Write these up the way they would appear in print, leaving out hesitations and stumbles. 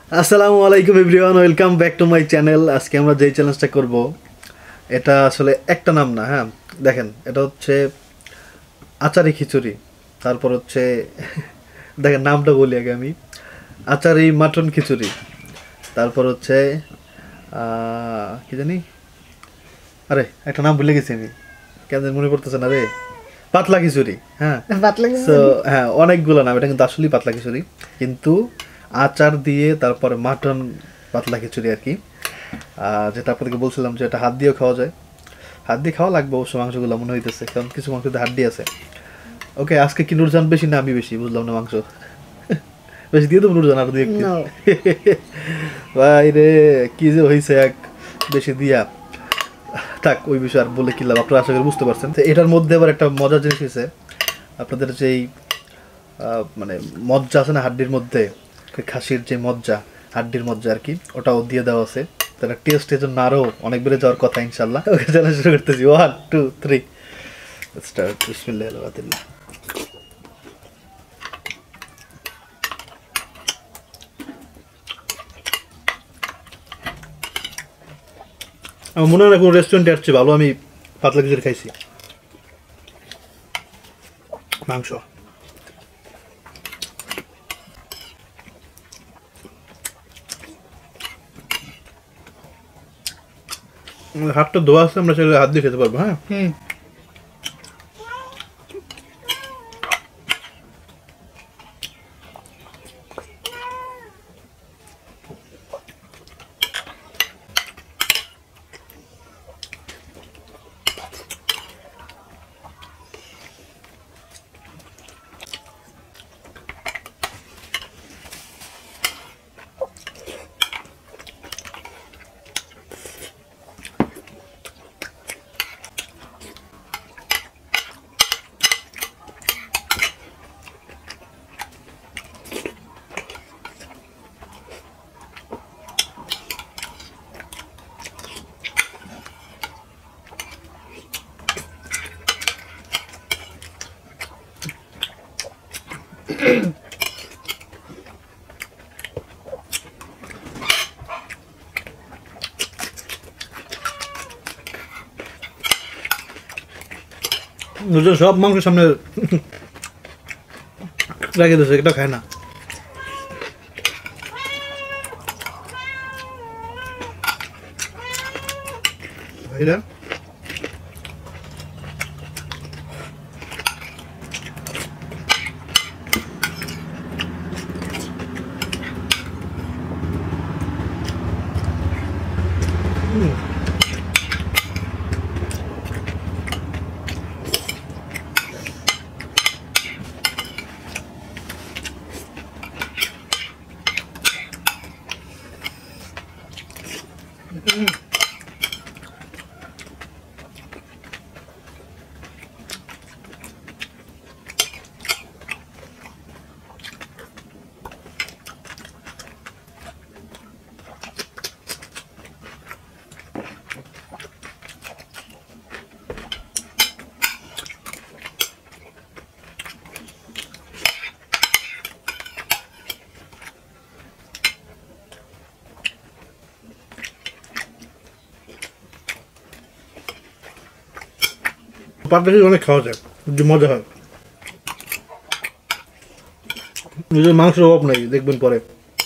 আসসালামু আলাইকুম everyone, welcome back to my channel. আজকে আমরা যেই চ্যালেঞ্জটা করব এটা আসলে একটা নাম না, হ্যাঁ দেখেন, এটা হচ্ছে আচারি খিচুড়ি। তারপর হচ্ছে দেখেন নামটা বলি আগে আমি, আচারি মাটন খিচুড়ি। তারপর হচ্ছে কি জানি, আরে একটা নাম ভুলে গেছি আমি, কেন জানি মনে পড়তেছে না রে, পাতলা খিচুড়ি। হ্যাঁ পাতলা তো খিচুড়ি। হ্যাঁ, অনেকগুলো নাম, এটা কিন্তু আসলেই পাতলা খিচুড়ি, কিন্তু আচার দিয়ে তারপরে মাটন পাতলা খিচুড়ি আর কি। যেটা আপনাদেরকে বলছিলাম যে এটা হাত দিয়েও খাওয়া যায়, হাত দিয়ে খাওয়া লাগবে অবশ্য মাংসগুলো মনে হইতেছে, কারণ কিছু মাংসতে হাড্ডি আছে। ওকে, আজকে কি নুরজান বেশি না আমি বেশি, বুঝলাম না। মাংস বেশি দিয়ে দেবো নুরজান, আর দিয়ে No. ভাই রে, কি যে হয়েছে এক বেশি দিয়া। থাক, ওই বিষয় আর বলে কি লাভ, আপনারা আশা করি বুঝতে পারছেন। তো এটার মধ্যে আবার একটা মজার জিনিস হয়েছে, আপনাদের যেই মানে মজ্জা আছে না হাড্ডির মধ্যে, খাসির যে মজ্জা, হাড্ডির মজ্জা আর কি, ওটাও দিয়ে দেওয়া আছে। তাহলে টেস্টের জন্য আরও অনেক বেড়ে যাওয়ার কথা ইনশাল্লাহ। ওকে, চলে শুরু করতেছি। 1 2 3 স্টার্ট। বিসমিল্লাহ আলহামদুলিল্লাহ। আমার মনে হয় না কোনো রেস্টুরেন্টে আসছে ভালো আমি পাতলা খিচুড়ি খাইছি। মাংস হাতটা ধোয়া আছে, আমরা সেটা হাত দিয়ে খেতে পারবো। হ্যাঁ, সব মাংস সামনে রেখে দিয়েছে, এটা খায় না। ভাইরা পাতলা খিচুড়ি অনেক খাওয়া যায়, যে মজা হয়। নিজের মাংসের অভাব নাই, দেখবেন পরে।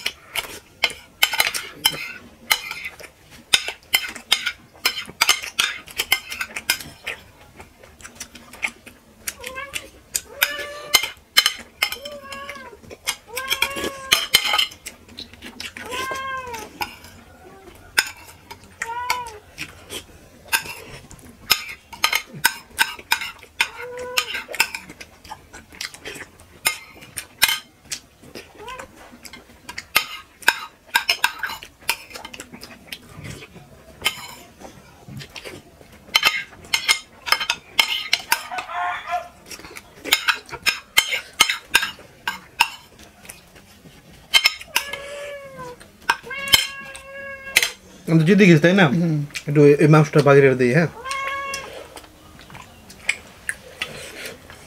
আমি তো জিতে গেছি, তাই না? একটু এই মাংসটা বাগিয়ে দিই। হ্যাঁ,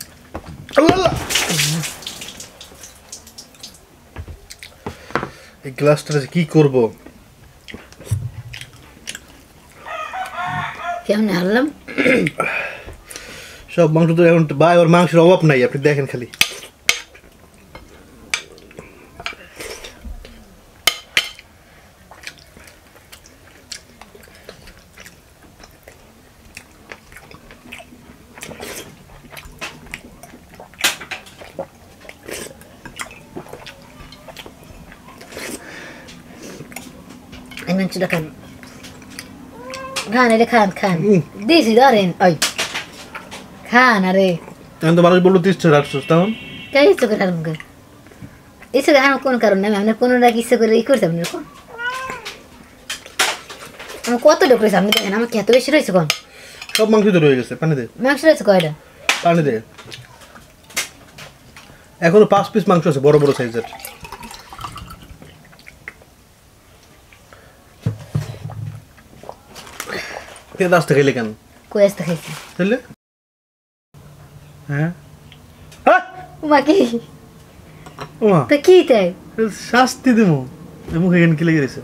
এই গ্লাসটা কি করব কেমন হারলাম সব মাংস তো এখন ভাই ওর মাংসের অভাব নাই আপনি দেখেন খালি mancada kan খান খান খান দিছি ধরেন ওই খান আরে এখন তো মানুষ বললো 30 রাখছস তখন তাই ইচ্ছে করে হারুন কে ইচ্ছে করে হারুন কোন কারণে আমি কোনো না ইচ্ছে করে ই করছি আপনি কোন আমি কত ডকরে সামনে দেখেন আমার কি এত বেশি রয়েছে কোন সব মাংস তো রয়ে গেছে পানি দে মাংস রয়েছে কয়টা পানি দে এখনো 5 পিস মাংস আছে বড় বড় সাইজের তে দাসতে খেলে কেন কই আসতে খাইছি তাহলে হ্যাঁ উমা কি ওমা তো কি তাই শাস্তি দেবো মুখে কেন কি লেগে গেছে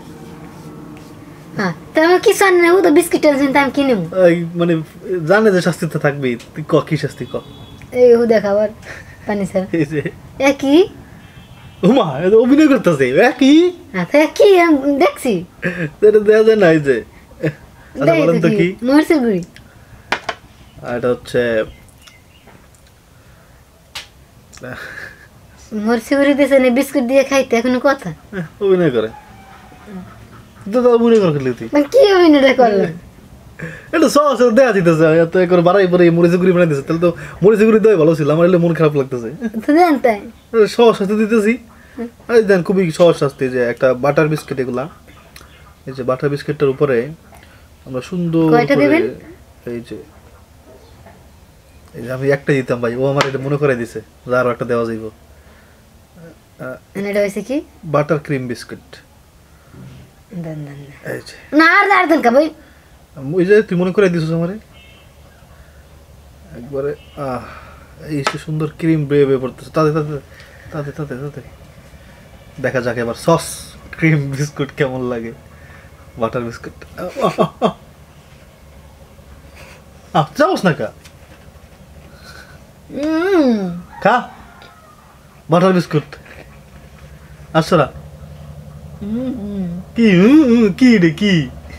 হ্যাঁ তা আমি কি জানি না ও তো বিস্কিট টেনশন টাইম কিনে মানে জানে যে শাস্তি তো থাকবেই তুই ক কি শাস্তি ক এই ও দেখাবার পানি স্যার এ কি ওমা এ তো অভিনয় করতেছে এ কি আচ্ছা কি আমি দেখছি তোর দেয়া যায় না এই যে আচ্ছা বলেন তো কি মরসের গুড়ি এটা হচ্ছে মরসের গুড়ি দিয়েছে না বিস্কুট দিয়ে খাইতে এখনো কথা অভিনয় করে তো অভিনয় করে খেলি তুই কি অভিনয়টা করলাম এটা সহজ দেয়া দিতেছে এত করে বাড়াই পরে মরিচে গুড়ি বানাই দিতেছে তাহলে তো মরিচে গুড়ি দেওয়াই ভালো ছিল আমার এলে মন খারাপ লাগতেছে তো দেন তাই সহজ শাস্তি দিতেছি আর দেন খুবই সহজ শাস্তি যে একটা বাটার বিস্কিট এগুলা এই যে বাটার বিস্কিটটার উপরে আমরা সুন্দর কয়টা দিবেন এই যে আমি একটা দিতাম ভাই ও আমার এটা মনে করে দিছে আরো একটা দেওয়া যাইব এটা হইছে কি বাটার ক্রিম বিস্কিট দেন দেন এই যে না আর দেন কা ভাই ওই যে তুই মনে করে দিছিস আমারে একবারে এই সে সুন্দর ক্রিম বেয়ে বেয়ে পড়তেছে তাতে তাতে তাতে তাতে তাতে দেখা যাক এবার সস ক্রিম বিস্কুট কেমন লাগে বাটার বিস্কুট যাওস না কা খা বাটার বিস্কুট আসরা কি কি রে কি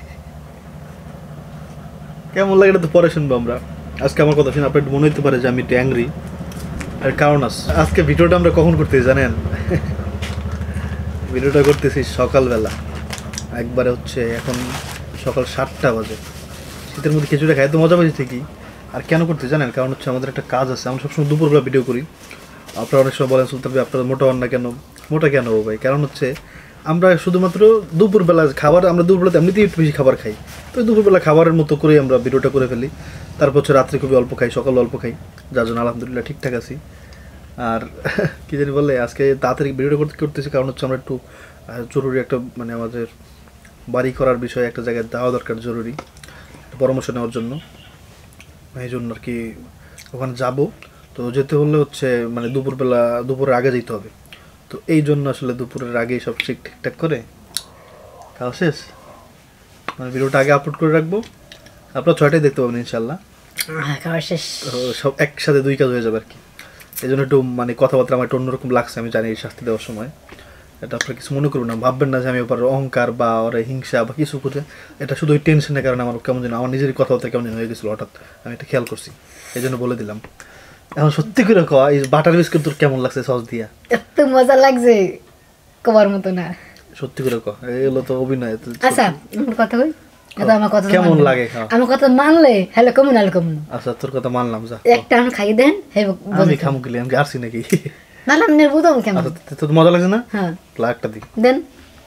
কেমন লাগে এটা তো পরে শুনবো আমরা আজকে আমার কথা শুনে আপনার মনে হতে পারে যে আমি একটু অ্যাংরি আর কারণ আজকে ভিডিওটা আমরা কখন করতেছি জানেন ভিডিওটা করতেছি সকালবেলা একবারে হচ্ছে এখন সকাল 7টা বাজে শীতের মধ্যে খিচুড়ি খাই তো মজা পাচ্ছি ঠিকই আর কেন করতে জানেন কারণ হচ্ছে আমাদের একটা কাজ আছে আমরা সবসময় দুপুরবেলা ভিডিও করি আপনারা অনেক সময় বলেন সুলতান ভাই আপনারা মোটা হন না কেন মোটা কেন হবো ভাই কারণ হচ্ছে আমরা শুধুমাত্র দুপুরবেলা খাবার আমরা দুপুরবেলাতে এমনিতেই একটু বেশি খাবার খাই তো দুপুরবেলা খাবারের মতো করেই আমরা ভিডিওটা করে ফেলি তারপর হচ্ছে রাত্রে খুবই অল্প খাই সকালে অল্প খাই যার জন্য আলহামদুলিল্লাহ ঠিকঠাক আছি আর কী জানি বললে আজকে তাড়াতাড়ি ভিডিওটা করতেছি কারণ হচ্ছে আমরা একটু জরুরি একটা মানে আমাদের বাড়ি করার বিষয়ে একটা জায়গায় যাওয়া দরকার জরুরি পরামর্শ নেওয়ার জন্য এই জন্য আর কি ওখানে যাব তো যেতে হলে হচ্ছে মানে দুপুরের আগে যেতে হবে তো এই জন্য আসলে দুপুরের আগেই সব ঠিকঠাক করে খাওয়া শেষ মানে ভিডিওটা আগে আপলোড করে রাখবো আপনারা 6টায় দেখতে পাবেন ইনশাল্লাহ খাওয়া শেষ সব একসাথে 2 কাজ হয়ে যাবে আর কি এই জন্য একটু মানে কথাবার্তা আমার একটু অন্যরকম লাগছে আমি জানি এই শাস্তি দেওয়ার সময় এটা আপনারা কিছু মনে করুন না ভাববেন না যে আমি ওপর অহংকার বা ওরা হিংসা বা কিছু করে এটা শুধু ওই টেনশনের কারণে আমার কেমন যেন আমার নিজেরই কথাবার্তা কেমন হয়ে গেছিলো হঠাৎ আমি এটা খেয়াল করছি এই জন্য বলে দিলাম এখন সত্যি করে কয় এই বাটার বিস্কুট তোর কেমন লাগছে সস দিয়া এত মজা লাগছে কবার মতো না সত্যি করে কয় এগুলো তো অভিনয় আচ্ছা কথা কই আমার কথা কেমন লাগে আমার কথা মানলে হ্যালো কমন আলো কমন আচ্ছা তোর কথা মানলাম যা একটা আমি খাই দেন আমি খামু গেলে আমি আসছি নাকি না না আমি বুঝাম কেমন তোর মজা লাগছে না হ্যাঁ লাখটা দি দেন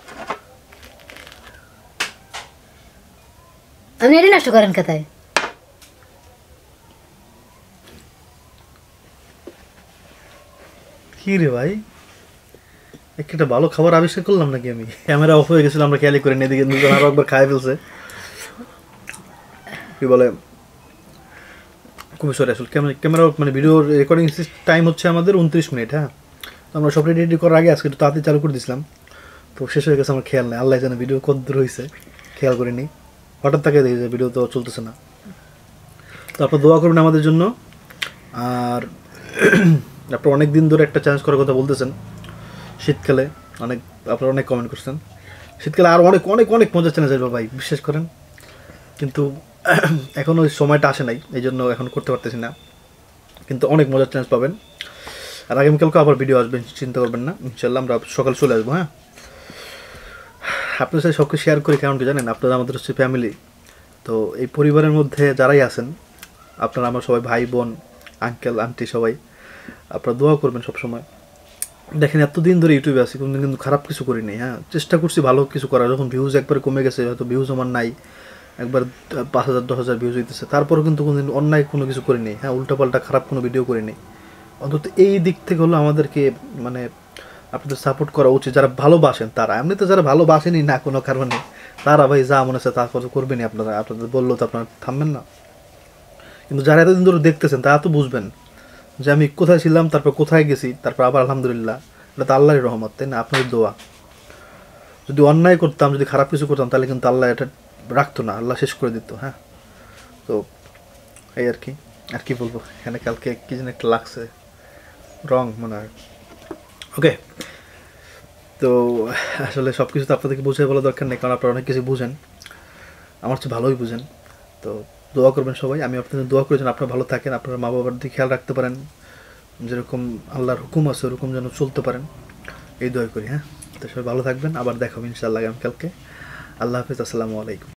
আপনি এটি নষ্ট করেন কথায় কি রে ভাই একটা ভালো খাবার আবিষ্কার করলাম নাকি আমি ক্যামেরা অফ হয়ে গেছিল আমরা খেয়ালি করে নিয়ে দিকে দুজন আরো একবার খাই ফেলছে কি বলে খুবই সরি আসলে ক্যামেরা মানে ভিডিও রেকর্ডিং টাইম হচ্ছে আমাদের 29 মিনিট হ্যাঁ তো আমরা সব রেডি করার আগে আজকে একটু তাড়াতাড়ি চালু করে দিয়েছিলাম তো শেষ হয়ে গেছে আমার খেয়াল নেই, আল্লাহ জানে ভিডিও কত দূর হয়েছে, খেয়াল করিনি। হঠাৎ তাকে দেখি যে ভিডিও তো চলতেছে না। তো আপনার দোয়া করবেন আমাদের জন্য। আর আপনারা অনেক দিন ধরে একটা চ্যালেঞ্জ করার কথা বলতেছেন শীতকালে, আপনারা অনেক কমেন্ট করছেন। শীতকালে আর অনেক অনেক অনেক মজার চ্যালেঞ্জ আসবে ভাই, বিশ্বাস করেন। কিন্তু এখনও ওই সময়টা আসে নাই, এই জন্য এখন করতে পারতেছি না। কিন্তু অনেক মজার চ্যালেঞ্জ পাবেন। আর আগামীকালকে আবার ভিডিও আসবেন, চিন্তা করবেন না, ইনশাল্লাহ আমরা সকাল চলে আসবো। হ্যাঁ, আপনার সাথে সবকে শেয়ার করি, কারণ কি জানেন, আপনারা আমাদের হচ্ছে ফ্যামিলি। তো এই পরিবারের মধ্যে যারাই আছেন আপনারা আমার সবাই ভাই বোন, আঙ্কেল আন্টি সবাই, আপনারা দোয়া করবেন সবসময়। দেখেন এতদিন ধরে ইউটিউবে আছি, কোনোদিন কিন্তু খারাপ কিছু করিনি। হ্যাঁ, চেষ্টা করছি ভালো কিছু করার। যখন ভিউজ একবার কমে গেছে, হয়তো ভিউজ আমার নাই, একবার 5,000 10,000 ভিউজ হইতেছে, তারপরেও কিন্তু কোনোদিন অন্যায় কোনো কিছু করিনি। হ্যাঁ, উল্টাপাল্টা খারাপ কোনো ভিডিও করিনি। অন্তত এই দিক থেকে হলো আমাদেরকে মানে আপনাদের সাপোর্ট করা উচিত, যারা ভালোবাসেন তারা। এমনিতে যারা ভালোবাসেনি না কোনো কারণে, তারা ভাই যা মনে আছে তা করবেনই আপনারা, আপনাদের বললেও তো আপনারা থামবেন না। কিন্তু যারা এতদিন ধরে দেখতেছেন তারা তো বুঝবেন যে আমি কোথায় ছিলাম, তারপর কোথায় গেছি, তারপর আবার আলহামদুলিল্লাহ। এটা তো আল্লাহর রহমত, তাই না, আপনাদের দোয়া। যদি অন্যায় করতাম, যদি খারাপ কিছু করতাম, তাহলে কিন্তু আল্লাহ এটা রাখতো না, আল্লাহ শেষ করে দিত। হ্যাঁ, তো এই আর কি, আর কি বলবো। এখানে কালকে কি যেন একটা লাগছে, রং মনে হয়। ওকে, তো আসলে সব কিছু তো আপনাদেরকে বুঝে বলা দরকার নেই, কারণ আপনারা অনেক কিছু বুঝেন, আমার চেয়ে ভালোই বুঝেন। তো দোয়া করবেন সবাই, আমি আপনাদের দোয়া করি যেন আপনারা ভালো থাকেন, আপনারা মা বাবার দিকে খেয়াল রাখতে পারেন, যেরকম আল্লাহর হুকুম আছে ওরকম যেন চলতে পারেন, এই দোয়া করি। হ্যাঁ, তো সবাই ভালো থাকবেন, আবার দেখা হবে ইনশাআল্লাহ আগামীকালকে। আল্লাহ হাফিজ, আসসালামু আলাইকুম।